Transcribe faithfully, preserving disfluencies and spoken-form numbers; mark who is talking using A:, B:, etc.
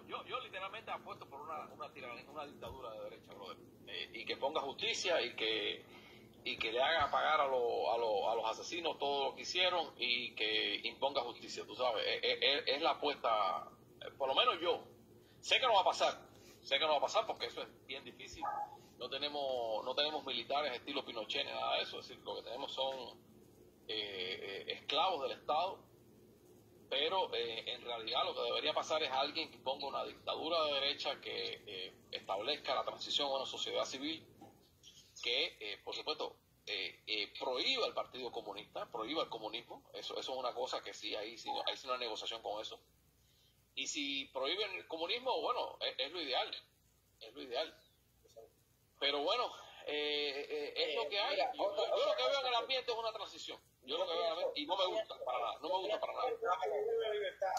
A: yo, yo literalmente apuesto por una, una tiranía, una dictadura de derecha, brother. Eh, y que ponga justicia y que y que le haga pagar a, lo, a, lo, a los asesinos todo lo que hicieron y que imponga justicia, tú sabes. Es, es, es la apuesta, por lo menos yo. Sé que no va a pasar, sé que no va a pasar porque eso es bien difícil. No tenemos no tenemos militares estilo Pinochet ni nada de eso, es decir, lo que tenemos son eh, eh, esclavos del Estado, pero eh, en realidad lo que debería pasar es alguien que ponga una dictadura de derecha que eh, establezca la transición a una sociedad civil que, eh, por supuesto, eh, eh, prohíba el Partido Comunista, prohíba el comunismo. Eso, eso es una cosa que sí, ahí sí, hay sí una negociación con eso. Y si prohíben el comunismo, bueno, es, es lo ideal, es lo ideal. Pero bueno, eh, eh, es lo que hay. Yo, yo, yo lo que veo en el ambiente es una transición. Yo lo que veo en el ambiente, y no me gusta para nada, no me gusta para nada.